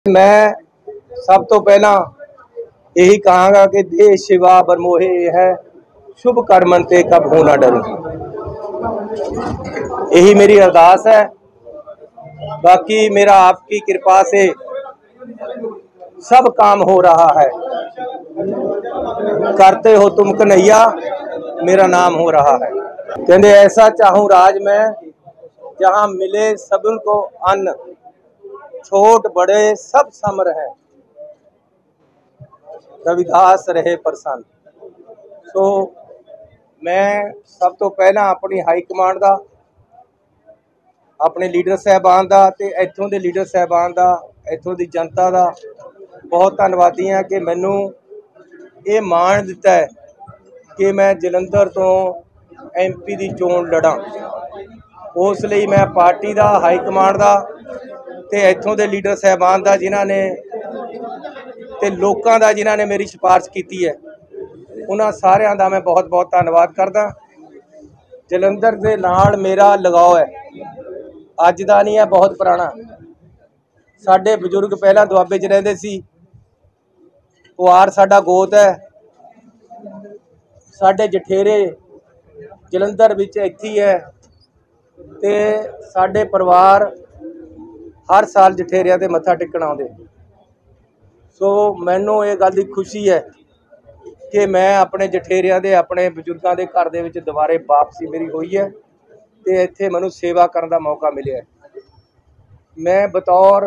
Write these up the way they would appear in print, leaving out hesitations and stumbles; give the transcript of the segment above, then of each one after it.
मैं सब तो पहला यही कहांगा कि देश सेवा बरमोहे है, शुभ कर्मन ते कब हो ना डरूं। यही मेरी अरदास है। बाकी मेरा आपकी कृपा से सब काम हो रहा है। करते हो तुम कन्हैया, मेरा नाम हो रहा है। कहते ऐसा चाहूं राज में, जहां मिले सबन को अन्न, छोट बड़े सब समर है, रविदास रहे प्रसन्न। सो मैं सब तो पहला अपनी हाई कमांड का, अपने लीडर साहबान का ते इत्थों के लीडर साहबान का, इत्थों की जनता का बहुत धन्नवादी हाँ कि मैनू ये मान दिता है कि मैं जलंधर तो MP की चोण लड़ा। उस लिए मैं पार्टी का, हाई कमांड का ते इत्थों के लीडर साहबान का जिन्हों ने ते लोगों का जिन्हों ने मेरी सिफारिश की है, उन्होंने सारिਆਂ का मैं बहुत बहुत धन्नवाद करदा। जलंधर के नाल मेरा लगाव है, अज का नहीं है, बहुत पुराना। साडे बजुर्ग पहला दुआबे च रहिंदे सी, पुआर साडा गोत है, साडे जठेरे जलंधर विच इत्थे ही है ते साडे परिवार हर साल जठेरिया ते मत्था टेकण आउंदे। सो मैनूं ये गल दी खुशी है कि मैं अपने जठेरिया दे, अपने बजुर्गों के घर दे विच दोबारे वापसी मेरी हुई है ते इत्थे मैनूं सेवा करन दा मौका मिलिया है। मैं बतौर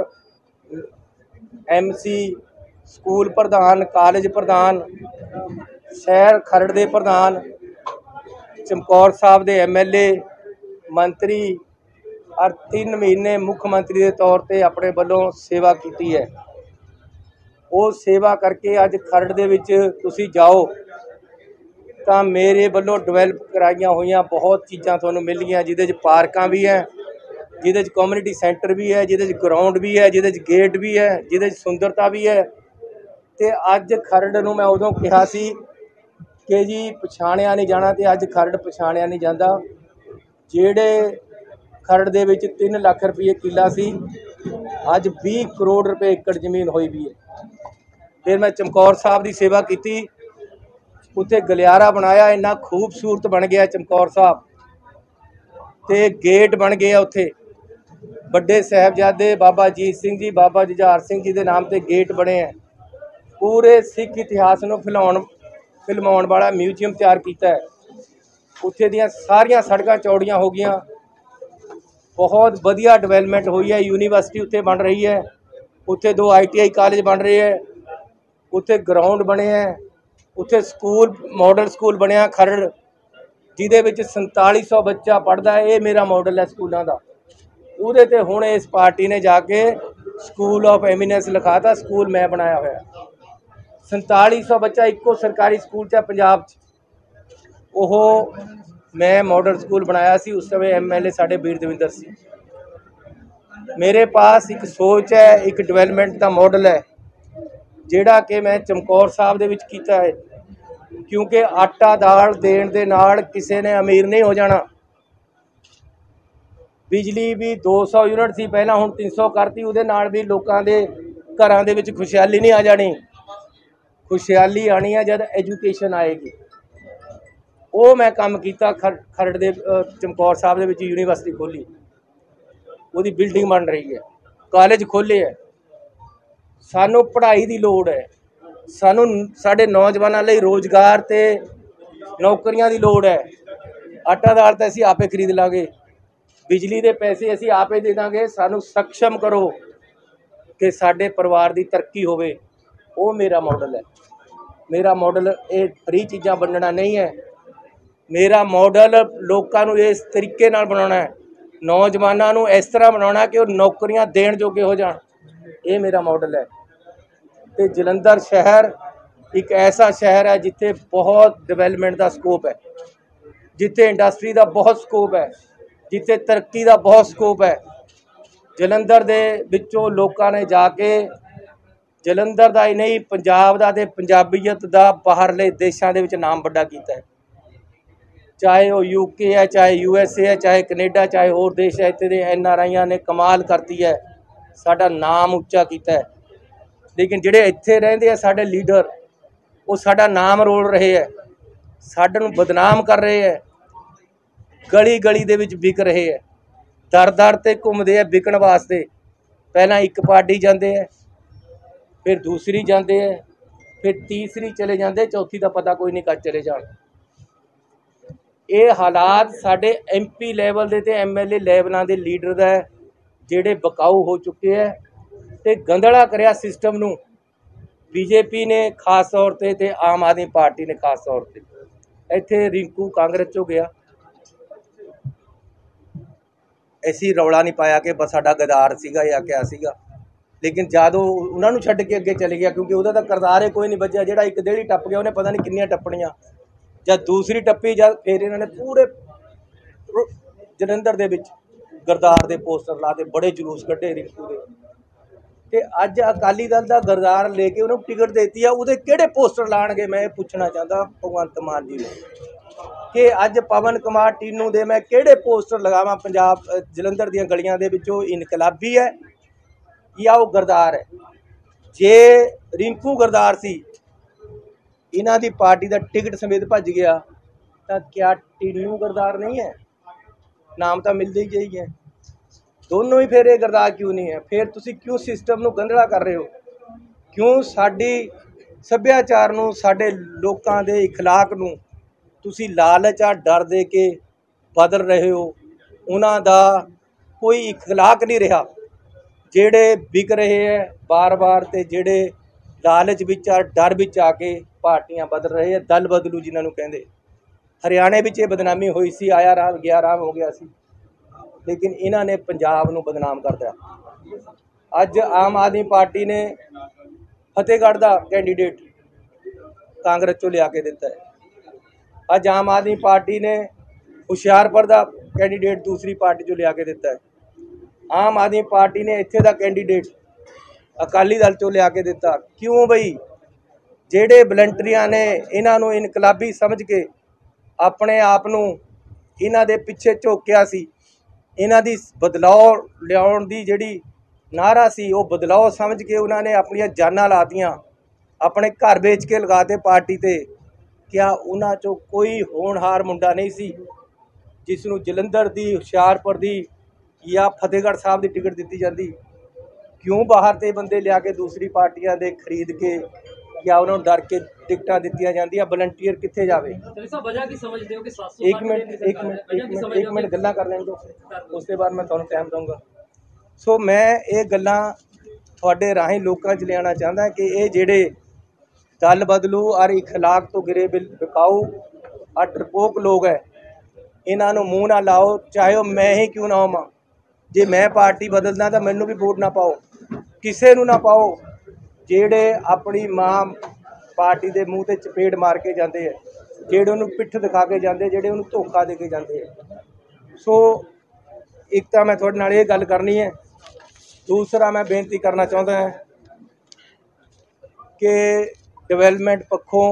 MC, स्कूल प्रधान, कॉलेज प्रधान, शहर खरड़ दे प्रधान, चमकौर साहब दे MLA, मंत्री और 3 महीने मुख्यमंत्री के तौर पर अपने वालों सेवा की है। वो सेवा करके अज खरड़ दे विच तुसी जाओ तो मेरे वालों डिवेलप कराइया हुई बहुत चीज़ां तुहानूं मिलणगियां, जिहदे च पार्कां भी है, जिहदे च कम्यूनिटी सेंटर भी है, जिहदे च ग्राउंड भी है, जिहदे च गेट भी है, जिहदे च सुंदरता भी है। तो अज खरड़ नूं मैं उदों कहा सी कि जी पछाणिया नहीं जाना, तो अज खरड़ पछाणिया नहीं जाता। जिहड़े खरड़ दे विच 3 लाख रुपये किला सी, अज 20 करोड़ रुपये एकड़ जमीन होई भी है। फिर मैं चमकौर साहब की सेवा की, उत्थे गलियारा बनाया, इन्ना खूबसूरत बन गया चमकौर साहब, ते गेट बन गया उत्थे। बड़े साहबजादे बाबा अजीत सिंह जी, बाबा जुझार सिंह जी के नाम से गेट बने हैं। पूरे सिख इतिहास को फिल्माउण वाला म्यूजियम तैयार किया है। उत्थे दियां सारियां सड़कां चौड़ियां हो गई, बहुत वधिया डिवेलपमेंट हुई है। यूनीवर्सिटी उत्थे बन रही है, उत्थे 2 ITI कॉलेज बन रहे हैं, उत्थे ग्राउंड बने हैं, उत्थे स्कूल मॉडल स्कूल बनया खरड़, जिहदे विच 4700 बच्चा पढ़ता है। ये मेरा मॉडल है स्कूलों का। उहदे ते हुण इस पार्टी ने जाके स्कूल ऑफ एमिनेंस लिखाता, स्कूल मैं बनाया होया। 4700 बच्चा इक्को सरकारी स्कूल च पंजाब च, ओह मैं मॉडल स्कूल बनाया सी। उस समय MLA साडे वीर दविंदर सी। मेरे पास एक सोच है, एक डिवेलपमेंट का मॉडल है, जिहड़ा कि मैं चमकौर साहब दे विच कीता है। क्योंकि आटा दाल देण दे नाल किसी ने अमीर नहीं हो जाना। बिजली भी 200 यूनिट सी पहला, हुण 300 करती, उहदे नाल भी लोकां दे घरां दे विच खुशहाली नहीं आ जानी। खुशहाली आनी है जब एजुकेशन आएगी। वो मैं काम किया। खरड़ दे चमकौर साहब दे विच यूनीवर्सिटी खोली, उसकी बिल्डिंग बन रही है, कॉलेज खोले है। सानू पढ़ाई की लोड़ है, सानू साडे नौजवानों लई रोजगार ते नौकरियां की लोड़ है। आटा दाल तो असीं आपे खरीद लांगे, बिजली के पैसे असीं आपे दे देंगे। सानू सक्षम करो कि साडे परिवार की तरक्की होवे। वो मेरा मॉडल है। मेरा मॉडल ये फ्री चीज़ां वंडना नहीं है। मेरा मॉडल लोगों को इस तरीके नाल बनाना है, नौजवानों को इस तरह बनाना कि वो नौकरियां देण जोगे हो जाण। ये मेरा मॉडल है। तो जलंधर शहर एक ऐसा शहर है जिथे बहुत डिवेलपमेंट का स्कोप है, जिथे इंडस्ट्री का बहुत स्कोप है, जिथे तरक्की का बहुत स्कोप है। जलंधर दे विचों लोगों ने जाके जलंधर का ही नहीं, पंजाब का ते पंजाबीयत का बाहरले देशों के विच नाम वड्डा कीता है। चाहे वो UK है, चाहे USA है, चाहे कनेडा, चाहे होर देश है, इत्थे दे NRI ने कमाल करती है, साडा नाम उच्चा किया है। लेकिन ਜਿਹੜੇ ਇੱਥੇ ਰਹਿੰਦੇ ਆ ਸਾਡੇ ਲੀਡਰ ਉਹ ਸਾਡਾ ਨਾਮ ਰੋਲ ਰਹੇ ਹੈ, ਸਾਡੇ ਨੂੰ ਬਦਨਾਮ ਕਰ ਰਹੇ ਹੈ, ਗਲੀ ਗਲੀ ਦੇ ਵਿੱਚ ਵਿਕ ਰਹੇ ਹੈ, ਦਰ ਦਰ ਤੇ ਘੁੰਮਦੇ ਆ ਵਿਕਣ ਵਾਸਤੇ। ਪਹਿਲਾਂ ਇੱਕ ਪਾਰਟੀ ਜਾਂਦੇ ਹੈ, ਫਿਰ ਦੂਸਰੀ ਜਾਂਦੇ ਹੈ, ਫਿਰ तीसरी चले जाते, चौथी का पता कोई नहीं कद चले जान। ये हालात साढ़े MP लैवल के तो MLA लैवलों के लीडर का जेड़े बकाऊ हो चुके हैं तो गंदला करया सिस्टम नूं BJP ने खास तौर पर ते आम आदमी पार्टी ने खास तौर पर। इत्थे रिंकू कांग्रेस चो गया, ऐसी रौला नहीं पाया कि बस साडा गदार सीगा या क्या सीगा, लेकिन जद उन्होंने छड्ड के अगे चले गया क्योंकि वह करदार ही कोई नहीं बचा। जिहड़ा एक देहड़ी टप गया उन्हें पता नहीं कितनियां टप्पणियां, जब दूसरी टप्पी जब फिर इन्होंने पूरे जलंधर दे विच गरदार दे पोस्टर लाते, बड़े जुलूस कढ़े रिंकू दे। ते अज अकाली दल दा गरदार लेके उन्होंने टिकट देती है, उहदे किहड़े पोस्टर लाणगे? मैं पूछना चाहता भगवंत मान जी कि अज पवन कुमार टीनू दे मैं किहड़े पोस्टर लगावां? पंजाब जलंधर दीयां गलियां दे विचों इनकलाबी है या वो गरदार है? जे रिंकू गरदार सी, इन्हां दी पार्टी का टिकट समेत भज गया, तो क्या टीनू गरदार नहीं है? नाम तो मिलते ही चाहिए, दोनों ही। फिर ये गरदार क्यों नहीं है? फिर तुसी क्यों सिस्टम नूं गंधला कर रहे हो? क्यों साडी सभ्याचार नूं, साडे लोकां दे इखलाक नूं तुसी लालच आ डर दे के बदल रहे हो? उन्हां दा कोई इखलाक नहीं रहा, जेड़े बिक रहे हैं बार बार, तो जेड़े लालच विच डर विच आके पार्टियां बदल रहे हैं, दल बदलू जिन्होंने कहते। हरियाणे विच ये बदनामी हुई सी, आया राम गया राम हो गया सी, लेकिन इन्हों ने पंजाब नूं बदनाम कर दिया। अज आम आदमी पार्टी ने फतेहगढ़ का कैंडीडेट कांग्रेस चो लिया के दिता है, अज आम आदमी पार्टी ने हुशियारपुर का कैंडीडेट दूसरी पार्टी चो लिया के दिता है, आम आदमी पार्टी ने इत्थे दा कैंडीडेट अकाली दल चो लिया के दिता। क्यों बई? जेड़े वलंटियरां ने इन्हां नूं इनकलाबी समझ के अपने आप नूं इन्हां दे पिछे झोकिया सी, इन्हां दी बदलाव लियाउण दी जिहड़ी नारा सी वो बदलाव समझ के उन्होंने अपनियां जानां लातियां, अपने घर बेच के लगाते पार्टी ते। क्या उन्हां चों कोई होनहार मुंडा नहीं सी जिसनूं जलंधर दी, हुशियारपुर दी या फतेहगढ़ साहब की टिकट दी जाती? क्यों बाहर से बंदे लिया के दूसरी पार्टियां दे खरीद के या उन्होंने डर के टिकटां दित्तियां जांदियां? वलंटियर कित्थे जावे? एक मिनट गल्लां कर लैण दो, उसके बाद मैं तुहानूं टाइम दूंगा। सो मैं ये गल्लां तुहाडे राहीं लोकां 'च लियाना चाहता कि ये जिहड़े दल बदलू और इखलाक तो गिरे बिकाऊ और डरपोक लोग है, इन्हां नूं मूँह ना लाओ, चाहे वह मैं ही क्यों ना होवां। जे मैं पार्टी बदलदा तो मैनू भी वोट ना पाओ, किसी नूं ना पाओ। जेड़े अपनी मां पार्टी के मूँह ते चपेड़ मार के जाते हैं, जेड़े उन्होंने पिठ दिखा के जाते, जेड़े उन्होंने धोखा दे के जाते हैं। सो एक तो मैं थोड़े नाल ये गल करनी है, दूसरा मैं बेनती करना चाहता है कि डिवेलपमेंट पक्षों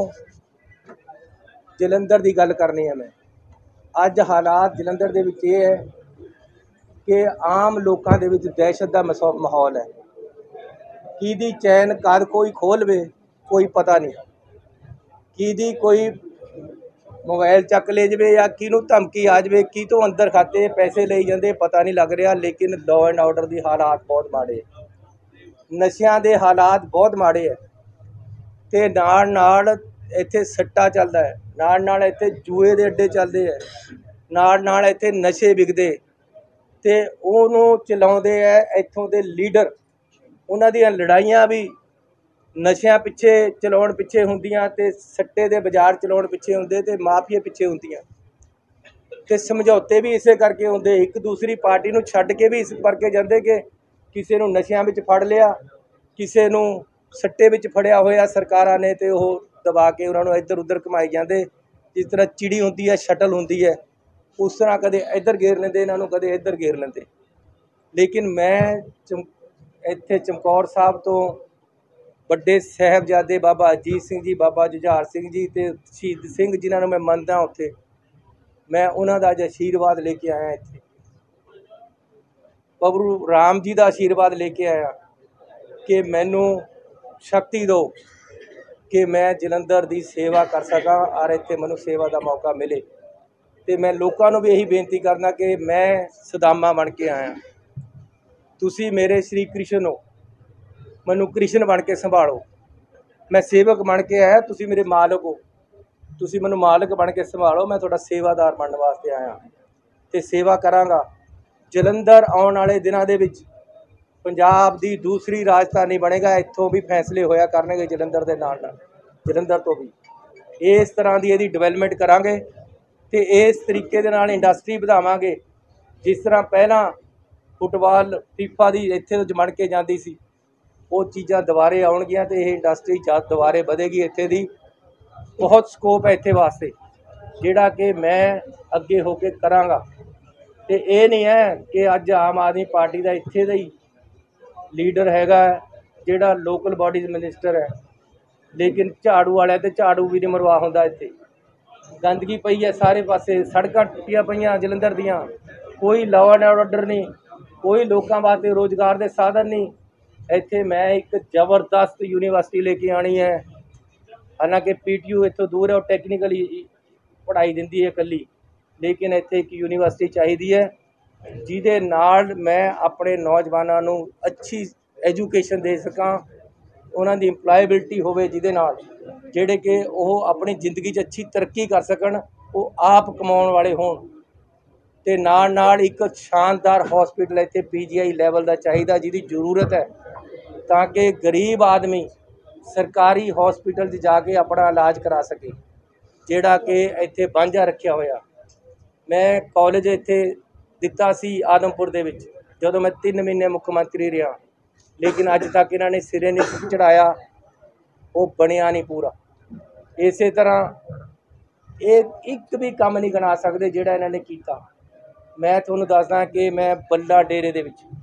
जलंधर की गल करनी है। मैं अज हालात जलंधर दे विच ये है कि आम लोगों के विच दहशत का माहौल है, किदी चैन कद कोई खोल वे कोई पता नहीं, किदी कोई मोबाइल चक ले जाए या किनू धमकी आ जाए, की तो अंदर खाते पैसे ले जाते पता नहीं लग रहा। लेकिन लॉ एंड ऑर्डर की हालात बहुत माड़े, नशियां दे हालात बहुत माड़े है, तो नाल नाल इत्थे सट्टा चलता है, नाल नाल इत्थे जूए दे अड्डे चलते हैं, नाल नाल इत्थे नशे विकदे, ते ओनू चलाउंदे है इत्थों दे लीडर। उन्हां दीयां लड़ाइयां भी नशियां पिछे चलाउण पिछे हुंदियां, ते सट्टे दे बाजार चलाउण पिछे हुंदे, ते माफिया पिछे हुंदियां, ते समझौते भी इसे करके हुंदे। एक दूसरी पार्टी नूं छड्ड के भी इस करके जांदे कि किसी नूं नशियां विच फड़ लिया, किसी नूं सट्टे विच फड़िया होया सरकारां ने, ते ओह दबा के उन्हां नूं इधर उधर घुमाई जांदे। जिस तरह चिड़ी हुंदी है, शटल हुंदी है, उस तरह कदे इधर घेर लेंदे इन्हां नूं, कदे इधर घेर लेंदे। लेकिन मैं इत्थे चमकौर साहब तो ਵੱਡੇ ਸਾਹਿਬਜ਼ਾਦੇ बाबा अजीत सिंह जी, बाबा जुझार सिंह जी ते शहीद सिंह जिन्होंने मैं मनदा उत्थे, मैं उन्हां दा अज आशीर्वाद लेके आया। इत्थे प्रभु राम जी का आशीर्वाद लेके आया कि मैनू शक्ति दो कि मैं जलंधर की सेवा कर सकां और इत्थे मैनूं सेवा का मौका मिले। तो मैं लोगों को भी यही बेनती करना कि मैं सुदामा बन के आया, तुसी मेरे श्री कृष्ण हो, मैनू कृष्ण बन के संभालो। मैं सेवक बन के आया, तुसी मेरे मालक हो, तुसी मैनू मालक बन के संभालो। मैं तुहाडा सेवादार बनने वास्ते आया तो सेवा करांगा। जलंधर आने वाले दिनों के विच पंजाब की दूसरी राजधानी बनेगा। इत्थों भी फैसले होया करनगे जलंधर के नाल नाल, जलंधर तो भी इस तरह की यदि डिवेलपमेंट करांगे तो इस तरीके दे नाल इंडस्ट्री बढ़ावांगे। जिस तरह पहला फुटबॉल फीफा की इत्थे तो जमण के जाती सी, वो चीज़ां दुबारे आउणगियां तो यह इंडस्ट्री दुबारे बढ़ेगी। इत्थे दी बहुत स्कोप है इत्थे वास्ते, जिहड़ा कि मैं अगे होके करांगा। तो ये नहीं है कि अज आम आदमी पार्टी का इत्थे दा ही लीडर हैगा जिहड़ा लोकल बॉडीज मिनिस्टर है, लेकिन झाड़ू वाले तो झाड़ू भी नहीं मरवा होंदा। इत्थे गंदगी पई है सारे पासे, सड़कां टुटियां पईयां जलंधर दियां, कोई लॉ एंड ऑर्डर नहीं, कोई लोगों वास्ते रोज़गार के साधन नहीं। इत्थे मैं एक जबरदस्त यूनीवर्सिटी लेके आनी है, हालांकि PTU इत्थों दूर है, और टैक्नीकली पढ़ाई दिंदी है कल्ली, लेकिन इत्थे एक यूनीवर्सिटी चाहिदी है जिहदे नाल मैं अपने नौजवानों नूं अच्छी एजुकेशन दे सकां, उन्हां दी इंप्लॉयबिलिटी होवे, जिहदे नाल जिहड़े कि ओह अपनी जिंदगी 'च अच्छी तरक्की कर सकन, ओह आप कमाउण वाले होण। ते नाल नाल एक शानदार हॉस्पिटल इत्थे PGI लैवल का चाहिए, जिहदी जरूरत है, ताकि गरीब आदमी सरकारी हॉस्पिटल 'च जाके अपना इलाज करा सके, जिहड़ा कि इत्थे वांझा रखिया होया। मैं कॉलेज इत्थे दिता सी आदमपुर दे विच, जदों मैं 3 महीने मुख्यमंत्री रहा, लेकिन अज तक इन्हां ने सिरे नहीं चढ़ाया, वो बनिया नहीं पूरा। इस तरह ये एक भी काम नहीं गिना सकते जिहड़ा इन्हां ने कीता। मैं तुहानूं दसदा कि मैं बल्ला डेरे दे विच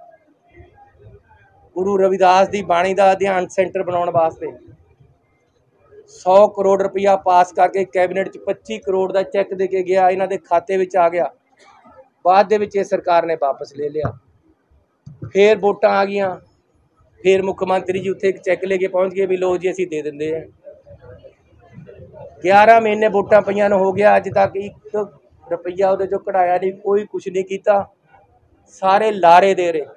गुरु रविदास की बाणी का अध्ययन सेंटर बनाने वास्ते 100 करोड़ रुपया पास करके कैबिनेट 25 करोड़ का चैक दे के गया, इन्हां दे खाते विच आ गया। बाद दे विच सरकार ने वापस ले लिया, फिर वोटां आ गईयां, फिर मुख्यमंत्री जी उत्थे एक चैक लेके पहुँच गए भी लो जी असीं दे दिंदे हैं। 11 महीने वोटां पईयां नूं हो गया, अज तक 1 रुपया उहदे चों कढ़ाया नहीं, कोई कुछ नहीं कीता, सारे लारे दे रहे।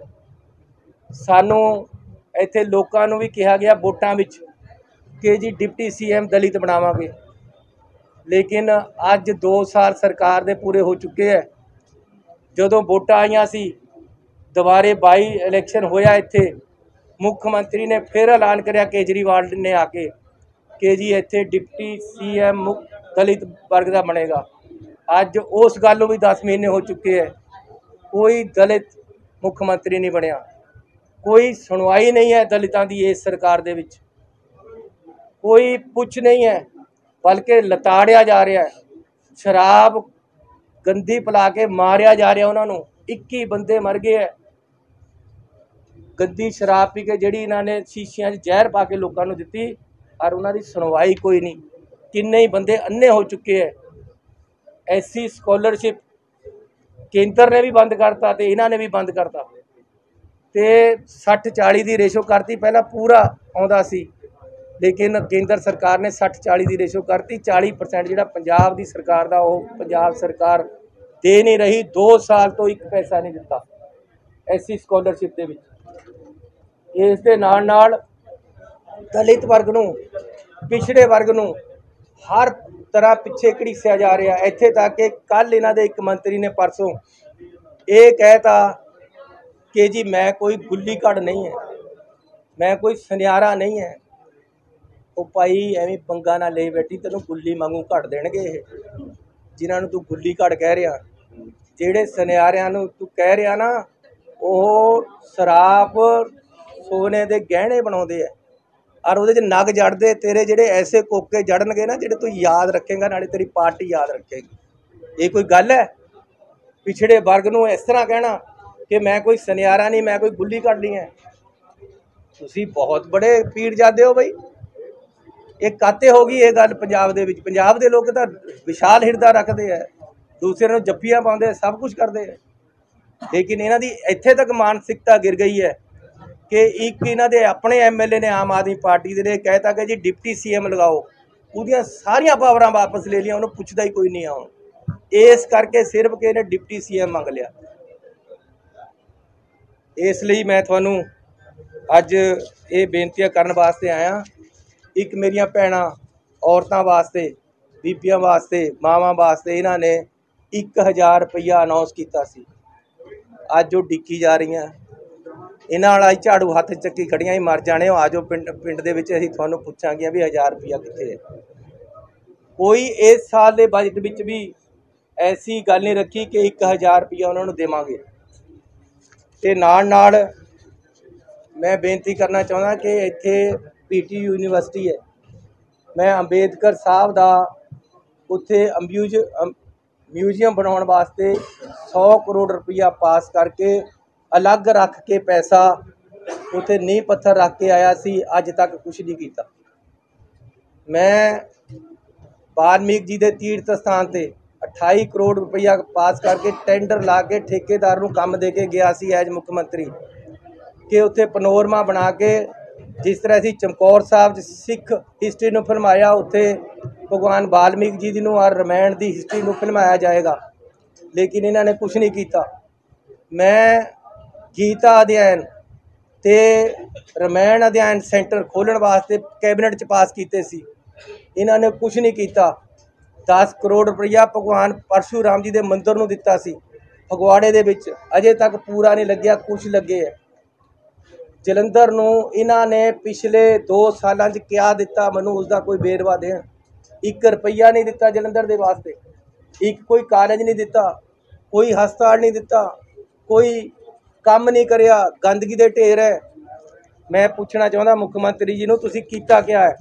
सानू इत्थे लोकां नूं भी कहा गया वोटां विच कि जी डिप्टी CM दलित बनावांगे, लेकिन अज 2 साल सरकार दे पूरे हो चुके हैं। जदों वोटां आईयां सी, दोबारे 22 इलैक्शन होया, इत्थे मुख्यमंत्री ने फिर ऐलान करिया केजरीवाल ने आके कि जी इत्थे डिप्टी CM दलित वर्ग का बनेगा। अज उस गल नूं भी 10 महीने हो चुके हैं, कोई दलित मुख्यमंत्री नहीं बनिया, कोई सुनवाई नहीं है दलितां दी इस सरकार दे विच, कोई पुछ नहीं है, बल्कि लताड़िया जा रहा है, शराब गंदी पिला के मारिया जा रहा उन्होंने। 21 बंदे मर गए है गंदी शराब पी के, जिहड़ी इन्होंने शीशियां जहर पा के लोगों को दी, और उन्होंने सुनवाई कोई नहीं। किन्ने ही बंदे अन्ने हो चुके हैं। SC स्कॉलरशिप केंद्र ने भी बंद करता, तो इन्होंने भी बंद करता, तो 60-40 की रेशो करती। पहला पूरा आउंदा सी, लेकिन केंद्र सरकार ने 60-40 की रेशो करती। 40% जिहड़ा पंजाब की सरकार दा, वो पंजाब सरकार दे नहीं रही। 2 साल तो 1 पैसा नहीं दिता SC स्कॉलरशिप दे विच। इस दे नाल नाल दलित वर्ग नूं, पिछड़े वर्ग नूं हर तरह पिछे घड़ीसिया जा रहा है। इत्थे तक कि कल इन्हां दे एक मंत्री ने परसों ये कहता कि जी मैं कोई गुल्ली घड़ नहीं है, मैं कोई सुनियारा नहीं है। वो भाई एवें पंगा ना ले बैठी, तेनों गुल्ली मांगू घड़ देणगे ये, जिन्हां नूं तू गुल्ली घड़ कह रहा। जिहड़े सुनियारियां नूं तू कह रहा ना, वो शराब सोने के गहने बनाउंदे है, और उहदे च नग जड़दे। तेरे जिहड़े ऐसे कोके जड़नगे ना, जिहड़े तू याद रखेगा, नाले तेरी पार्टी याद रखेगी। ये कोई गल है? पिछड़े वर्ग नूं इस तरह कहना कि मैं कोई सुनियारा नहीं, मैं कोई गुल्ली घड़ नहीं है। तुसीं बहुत बड़े पीड़ जाते हो बई। ये काते हो गई ये गल पंजाब दे विच। पंजाब दे लोग तां विशाल हिरदा रखते हैं, दूसरे नूं जप्फियां पाउंदे, सब कुछ करते हैं, लेकिन इन्हां दी इत्थे तक मानसिकता गिर गई है कि एक इन्हां दे अपने MLA ने आम आदमी पार्टी दे ने कहता कि जी डिप्टी CM लगाओ, ਉਹਦੀਆਂ ਸਾਰੀਆਂ ਪਾਵਰਾਂ ਵਾਪਸ ਲੈ ਲਈਆਂ, ਉਹਨੂੰ ਪੁੱਛਦਾ ਹੀ ਕੋਈ ਨਹੀਂ ਆ ਹੁਣ। ਇਸ ਕਰਕੇ ਸਿਰਫ ਕਿ ਇਹਨੇ ਡਿਪਟੀ CM ਮੰਗ ਲਿਆ। ਇਸ ਲਈ ਮੈਂ ਤੁਹਾਨੂੰ ਅੱਜ ਇਹ ਬੇਨਤੀਆਂ ਕਰਨ ਵਾਸਤੇ ਆਇਆ। ਇੱਕ ਮੇਰੀਆਂ ਭੈਣਾਂ ਔਰਤਾਂ ਵਾਸਤੇ, ਬੀਬੀਆਂ ਵਾਸਤੇ, ਮਾਵਾਂ ਵਾਸਤੇ ਇਹਨਾਂ ਨੇ 1000 ਰੁਪਈਆ ਅਨਾਉਂਸ ਕੀਤਾ ਸੀ। ਅੱਜ ਉਹ ਡਿੱਕੀ ਜਾ ਰਹੀਆਂ। ਇਹਨਾਂ ਵਾਲਾ ਝਾੜੂ ਹੱਥ ਚੱਕੀ ਖੜੀਆਂ ਹੀ ਮਰ ਜਾਣੇ। ਆ ਜਾਓ ਪਿੰਡ ਦੇ ਵਿੱਚ, ਅਸੀਂ ਤੁਹਾਨੂੰ ਪੁੱਛਾਂਗੇ ਵੀ 1000 ਰੁਪਈਆ ਕਿੱਥੇ ਹੈ। ਕੋਈ ਇਸ ਸਾਲ ਦੇ ਬਜਟ ਵਿੱਚ ਵੀ ਐਸੀ ਗੱਲ ਨਹੀਂ ਰੱਖੀ ਕਿ 1000 ਰੁਪਈਆ ਉਹਨਾਂ ਨੂੰ ਦੇਵਾਂਗੇ। ਤੇ ਨਾਲ ਮੈਂ ਬੇਨਤੀ ਕਰਨਾ ਚਾਹੁੰਦਾ ਕਿ ਇੱਥੇ PT ਯੂਨੀਵਰਸਿਟੀ ਹੈ, ਮੈਂ ਅੰਬੇਦਕਰ ਸਾਹਿਬ ਦਾ ਉੱਥੇ ਮਿਊਜ਼ੀਅਮ ਬਣਾਉਣ ਵਾਸਤੇ 100 ਕਰੋੜ ਰੁਪਈਆ ਪਾਸ ਕਰਕੇ ਅਲੱਗ ਰੱਖ ਕੇ ਪੈਸਾ ਉੱਥੇ ਨੀਂਹ ਪੱਥਰ ਰੱਖ ਕੇ ਆਇਆ ਸੀ। ਅੱਜ ਤੱਕ ਕੁਛ ਨਹੀਂ ਕੀਤਾ। ਮੈਂ ਵਾਲਮੀਕ ਜੀ ਦੇ ਤੀਰਥ ਸਥਾਨ ਤੇ 28 ਕਰੋੜ ਰੁਪਈਆ ਪਾਸ ਕਰਕੇ ਟੈਂਡਰ ਲਾ ਕੇ ਠੇਕੇਦਾਰ ਨੂੰ ਕੰਮ ਦੇ ਕੇ ਗਿਆ ਸੀ ਐਜ ਮੁੱਖ ਮੰਤਰੀ, ਕਿ ਉੱਥੇ ਪਨੋਰਮਾ ਬਣਾ ਕੇ ਜਿਸ ਤਰ੍ਹਾਂ ਅਸੀਂ ਚਮਕੌਰ ਸਾਹਿਬ 'ਚ ਸਿੱਖ ਹਿਸਟਰੀ ਨੂੰ ਫਿਲਮਾਇਆ, ਉੱਥੇ ਭਗਵਾਨ ਵਾਲਮੀਕ ਜੀ ਦੀ ਨੂੰ ਔਰ ਰਮਾਇਣ ਦੀ ਹਿਸਟਰੀ ਨੂੰ ਫਿਲਮਾਇਆ ਜਾਏਗਾ। ਲੇਕਿਨ ਇਹਨਾਂ ਨੇ ਕੁਛ ਨਹੀਂ ਕੀਤਾ। ਮੈਂ ਗੀਤਾ ਅਧਿਐਨ ਤੇ ਰਮਾਇਣ ਅਧਿਐਨ ਸੈਂਟਰ ਖੋਲ੍ਹਣ ਵਾਸਤੇ ਕੈਬਨਿਟ 'ਚ ਪਾਸ ਕੀਤੇ ਸੀ, ਇਹਨਾਂ ਨੇ ਕੁਛ ਨਹੀਂ ਕੀਤਾ। 10 ਕਰੋੜ ਰੁਪਈਆ ਭਗਵਾਨ ਪਰਸ਼ੂਰਾਮ ਜੀ ਦੇ ਮੰਦਰ ਨੂੰ ਦਿੱਤਾ ਸੀ ਫਗਵਾੜੇ ਦੇ ਵਿੱਚ, ਅਜੇ ਤੱਕ ਪੂਰਾ ਨਹੀਂ ਲੱਗਿਆ, ਕੁਛ ਲੱਗੇ ਹੈ। ਜਲੰਧਰ ਨੂੰ ਇਹਨਾਂ ਨੇ ਪਿਛਲੇ 2 ਸਾਲਾਂ 'ਚ ਕਿਆ ਦਿੱਤਾ, ਮੈਨੂੰ ਉਸਦਾ ਕੋਈ ਵੇਰਵਾ ਦੇਣ। 1 ਰੁਪਈਆ ਨਹੀਂ ਦਿੱਤਾ ਜਲੰਧਰ ਦੇ ਵਾਸਤੇ, ਇੱਕ ਕੋਈ ਕਾਲਜ ਨਹੀਂ ਦਿੱਤਾ, ਕੋਈ ਹਸਪਤਾਲ ਨਹੀਂ ਦਿੱਤਾ, ਕੋਈ ਕੰਮ ਨਹੀਂ ਕਰਿਆ, ਗੰਦਗੀ ਦੇ ਢੇਰ ਹੈ। ਮੈਂ ਪੁੱਛਣਾ ਚਾਹੁੰਦਾ ਮੁੱਖ ਮੰਤਰੀ ਜੀ ਨੂੰ, ਤੁਸੀਂ ਕੀਤਾ ਕਿਆ ਹੈ?